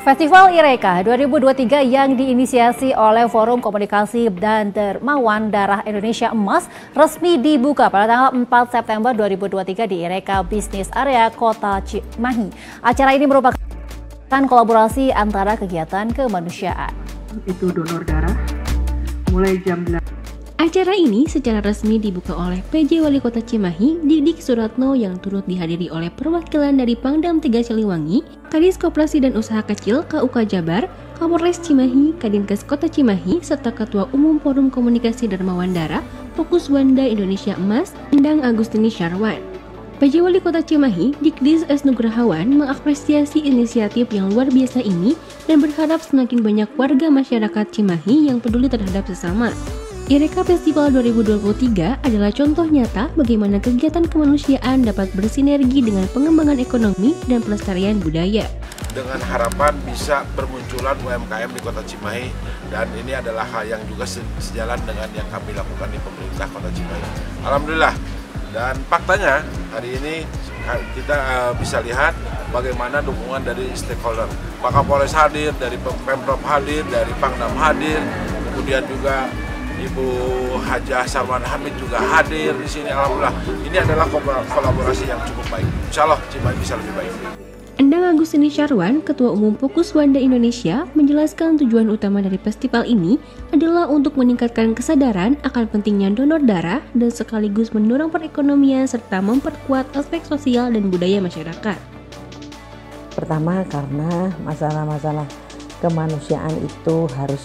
Festival IREKA 2023 yang diinisiasi oleh Forum Komunikasi dan Dermawan Darah Indonesia Emas resmi dibuka pada tanggal 4 September 2023 di IREKA Business Area Kota Cimahi. Acara ini merupakan kolaborasi antara kegiatan kemanusiaan. Itu donor darah mulai jam 8. Acara ini secara resmi dibuka oleh PJ Wali Kota Cimahi, Didik Suratno yang turut dihadiri oleh perwakilan dari Pangdam 3 Siliwangi, Kadis Koperasi dan Usaha Kecil KUK Jabar, Kapolres Cimahi, Kadinkes Kota Cimahi, serta Ketua Umum Forum Komunikasi Dermawan Darah, Fokus Wanda Indonesia Emas, Endang Agustini Syarwan. PJ Wali Kota Cimahi, Dikdis S. Nugrahawan, mengapresiasi inisiatif yang luar biasa ini dan berharap semakin banyak warga masyarakat Cimahi yang peduli terhadap sesama. IREKA Festival 2023 adalah contoh nyata bagaimana kegiatan kemanusiaan dapat bersinergi dengan pengembangan ekonomi dan pelestarian budaya. Dengan harapan bisa bermunculan UMKM di Kota Cimahi, dan ini adalah hal yang juga sejalan dengan yang kami lakukan di pemerintah Kota Cimahi. Alhamdulillah, dan faktanya hari ini kita bisa lihat bagaimana dukungan dari stakeholder. Pak Kapolres hadir, dari Pemprov hadir, dari Pangdam hadir, kemudian juga Ibu Hajah Sarwan Hamid juga hadir di sini. Alhamdulillah, ini adalah kolaborasi yang cukup baik. Insya Allah Cimahi bisa lebih baik. Endang Agustini Syarwan, Ketua Umum Fokus Wanda Indonesia, menjelaskan tujuan utama dari festival ini adalah untuk meningkatkan kesadaran akan pentingnya donor darah dan sekaligus mendorong perekonomian serta memperkuat aspek sosial dan budaya masyarakat. Pertama, karena masalah-masalah kemanusiaan itu harus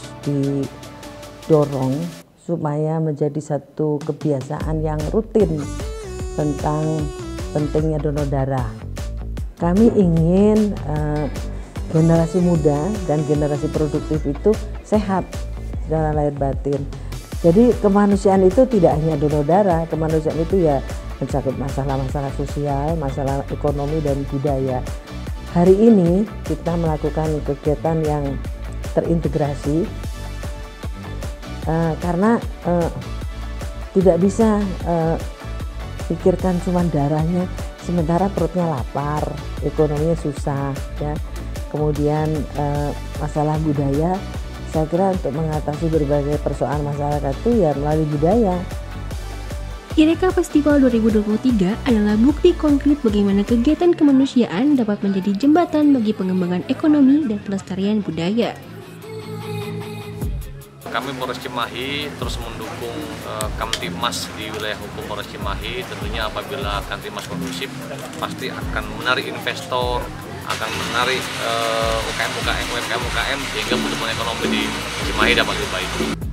didorong supaya menjadi satu kebiasaan yang rutin tentang pentingnya donor darah. Kami ingin generasi muda dan generasi produktif itu sehat secara lahir batin. Jadi kemanusiaan itu tidak hanya donor darah, kemanusiaan itu ya mencakup masalah-masalah sosial, masalah ekonomi dan budaya. Hari ini kita melakukan kegiatan yang terintegrasi karena tidak bisa pikirkan cuma darahnya sementara perutnya lapar, ekonominya susah, ya. Kemudian masalah budaya, saya kira untuk mengatasi berbagai persoalan masyarakat itu ya melalui budaya. IREKA Festival 2023 adalah bukti konkret bagaimana kegiatan kemanusiaan dapat menjadi jembatan bagi pengembangan ekonomi dan pelestarian budaya. Kami Polres Cimahi terus mendukung Kamtibmas di wilayah hukum Polres Cimahi. Tentunya apabila Kamtibmas kondusif pasti akan menarik investor, akan menarik UMKM sehingga pertumbuhan ekonomi di Cimahi dapat lebih baik.